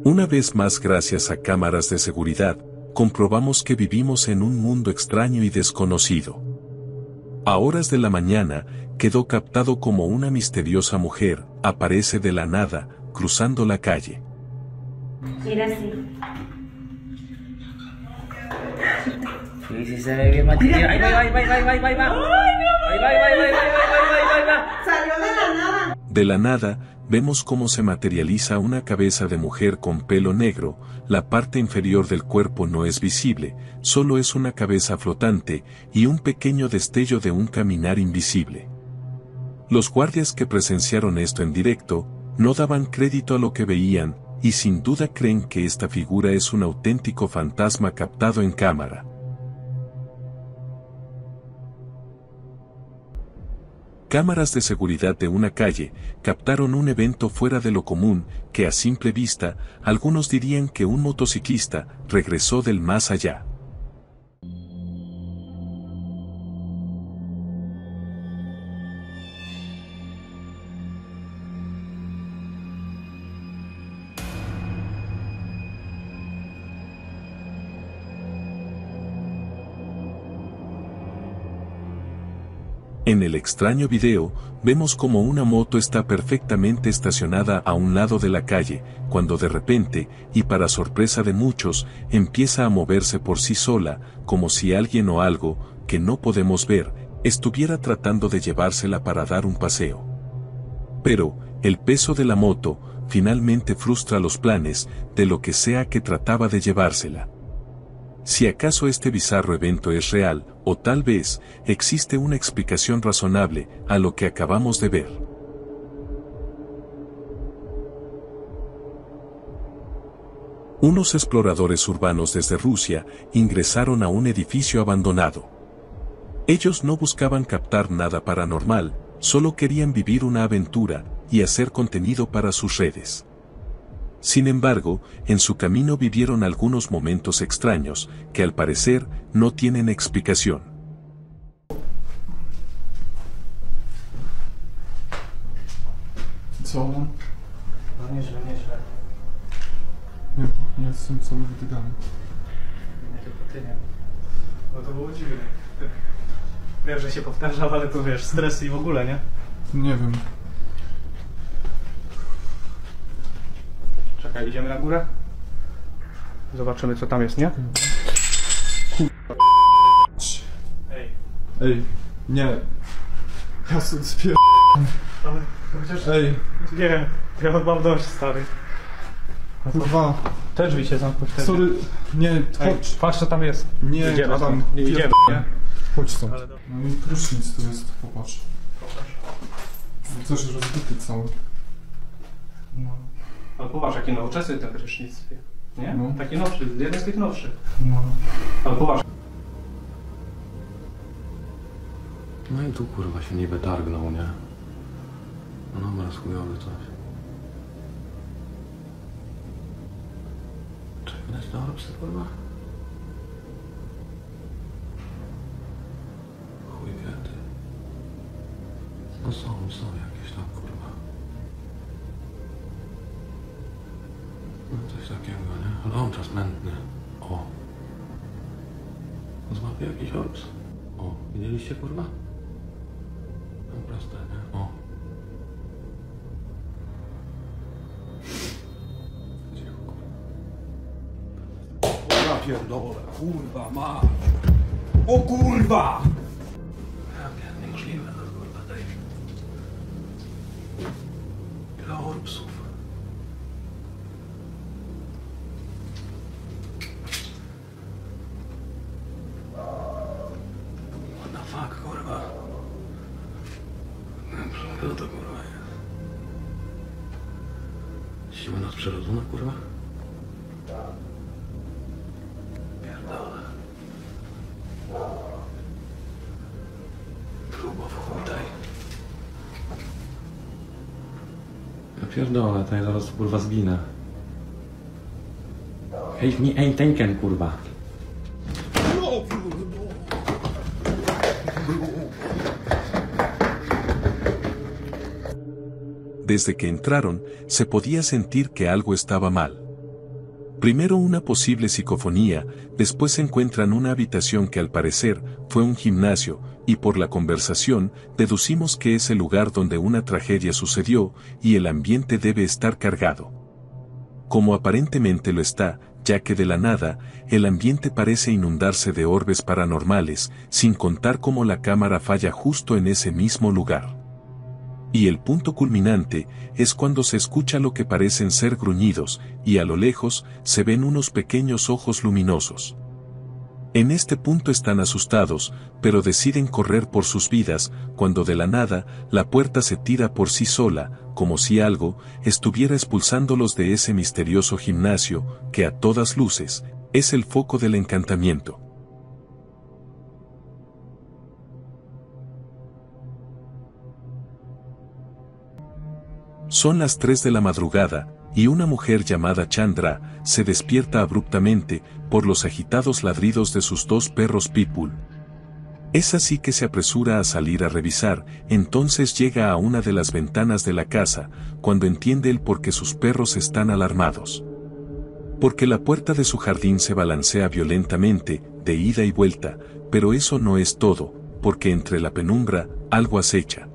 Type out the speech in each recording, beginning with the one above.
Una vez más, gracias a cámaras de seguridad, comprobamos que vivimos en un mundo extraño y desconocido. A horas de la mañana, quedó captado como una misteriosa mujer aparece de la nada, cruzando la calle. Mira así. Sí, sí se ve bien material. Ahí va, ahí va, ahí va, ahí va, ahí va, ahí va. ¡Ay, no! Ahí va, ahí va, ahí va, ahí va, ahí va, ahí va. Salió de la nada. De la nada, vemos cómo se materializa una cabeza de mujer con pelo negro, la parte inferior del cuerpo no es visible, solo es una cabeza flotante y un pequeño destello de un caminar invisible. Los guardias que presenciaron esto en directo, no daban crédito a lo que veían, y sin duda creen que esta figura es un auténtico fantasma captado en cámara. Cámaras de seguridad de una calle captaron un evento fuera de lo común que a simple vista, algunos dirían que un motociclista regresó del más allá. En el extraño video, vemos como una moto está perfectamente estacionada a un lado de la calle, cuando de repente, y para sorpresa de muchos, empieza a moverse por sí sola, como si alguien o algo, que no podemos ver, estuviera tratando de llevársela para dar un paseo. Pero, el peso de la moto, finalmente frustra los planes, de lo que sea que trataba de llevársela. Si acaso este bizarro evento es real, o tal vez, existe una explicación razonable a lo que acabamos de ver. Unos exploradores urbanos desde Rusia ingresaron a un edificio abandonado. Ellos no buscaban captar nada paranormal, solo querían vivir una aventura y hacer contenido para sus redes. Sin embargo, en su camino vivieron algunos momentos extraños, que al parecer no tienen explicación. Co? No nieźle, nieźle. Nie jestem cały wydygany. Nie tylko ty, nie. No to było dziwne. Wiem, że się powtarzam, ale to wiesz, stres i w ogóle, nie? Nie wiem. Czekaj, idziemy na górę? Zobaczymy, co tam jest, nie? Ej. Ej, nie. Ja sobie spier... Ale chociaż... Ej, Nie, ja mam dość, stary. kurwa. Te drzwi się zamknąć. Sorry, nie, Ej, chodź. patrz, co tam jest. Nie, Idziemy Adam, stąd. Nie idziemy, nie? Chodź stąd. Ale dobra. No i prysznic tu jest, popatrz. Coś jest rozbity cały. No. Ale popatrz, jaki nowoczesny ten prysznic. Nie? No. Taki nowszy, jeden z tych nowszych. No. Ale popatrz. No i tu kurwa się niby targnął, nie? No obraz chujowy coś. Czy widać to psy, kurwa? Chuj wie ty. No są jakieś tam kurwa. No coś takiego, nie? Ale on czas mętny. O. Złapie jakiś orps. O, widzieliście kurwa? No proste, nie? O. Cicho, kurwa. Ja pierdolę, kurwa mać! O kurwa! Ja pierdolę, niemożliwe, no kurwa, daj. Ile orpsów. What the fuck, kurwa? Co to kurwa jest? Siła nadprzyrodzona, kurwa? Pierdolę. Grubo w chuj daj. Ja pierdolę, to ja zaraz kurwa zginę. Hej, nie, ej, tenken, kurwa. Desde que entraron, se podía sentir que algo estaba mal. Primero una posible psicofonía, después encuentran una habitación que al parecer fue un gimnasio, y por la conversación deducimos que es el lugar donde una tragedia sucedió y el ambiente debe estar cargado. Como aparentemente lo está, ya que de la nada, el ambiente parece inundarse de orbes paranormales, sin contar cómo la cámara falla justo en ese mismo lugar. Y el punto culminante es cuando se escucha lo que parecen ser gruñidos, y a lo lejos se ven unos pequeños ojos luminosos. En este punto están asustados, pero deciden correr por sus vidas, cuando de la nada, la puerta se tira por sí sola, como si algo estuviera expulsándolos de ese misterioso gimnasio, que a todas luces, es el foco del encantamiento. Son las 3 de la madrugada, y una mujer llamada Chandra se despierta abruptamente por los agitados ladridos de sus 2 perros pitbull. Es así que se apresura a salir a revisar, entonces llega a una de las ventanas de la casa, cuando entiende el por qué sus perros están alarmados. Porque la puerta de su jardín se balancea violentamente, de ida y vuelta, pero eso no es todo, porque entre la penumbra, algo acecha.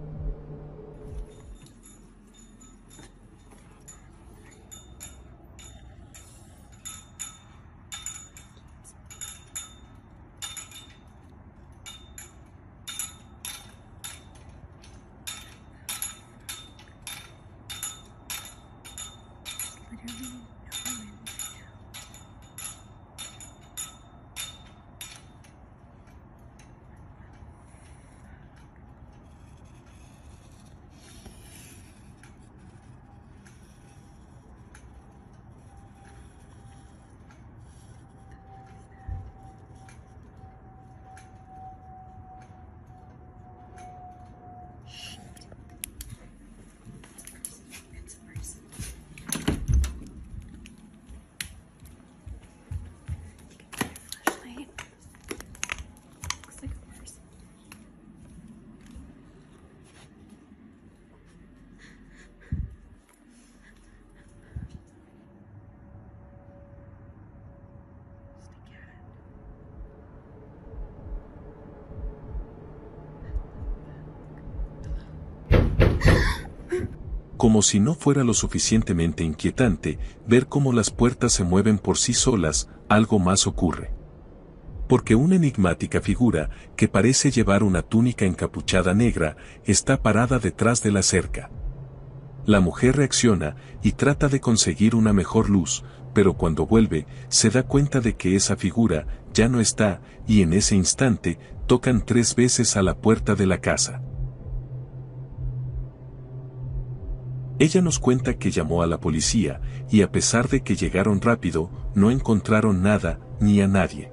Como si no fuera lo suficientemente inquietante ver cómo las puertas se mueven por sí solas, algo más ocurre. Porque una enigmática figura, que parece llevar una túnica encapuchada negra, está parada detrás de la cerca. La mujer reacciona y trata de conseguir una mejor luz, pero cuando vuelve, se da cuenta de que esa figura ya no está, y en ese instante, tocan 3 veces a la puerta de la casa. Ella nos cuenta que llamó a la policía, y a pesar de que llegaron rápido, no encontraron nada, ni a nadie.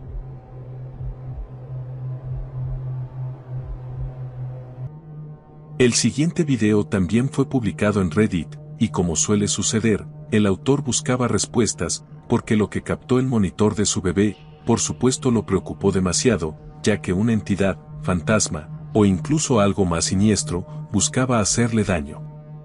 El siguiente video también fue publicado en Reddit, y como suele suceder, el autor buscaba respuestas, porque lo que captó el monitor de su bebé, por supuesto lo preocupó demasiado, ya que una entidad, fantasma, o incluso algo más siniestro, buscaba hacerle daño.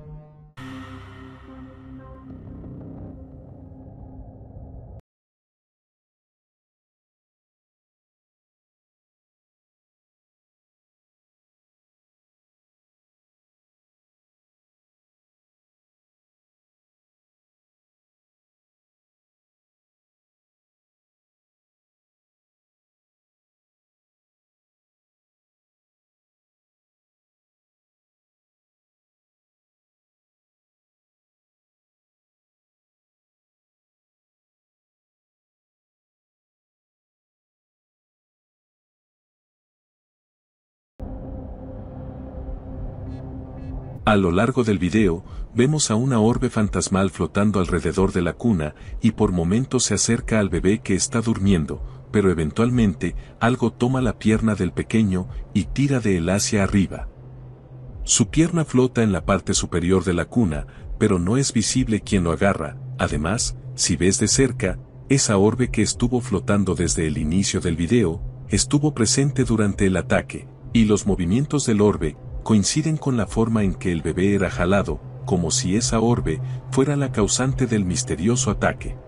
A lo largo del video, vemos a una orbe fantasmal flotando alrededor de la cuna, y por momentos se acerca al bebé que está durmiendo, pero eventualmente, algo toma la pierna del pequeño y tira de él hacia arriba. Su pierna flota en la parte superior de la cuna, pero no es visible quien lo agarra. Además, si ves de cerca, esa orbe que estuvo flotando desde el inicio del video, estuvo presente durante el ataque, y los movimientos del orbe coinciden con la forma en que el bebé era jalado, como si esa orbe fuera la causante del misterioso ataque.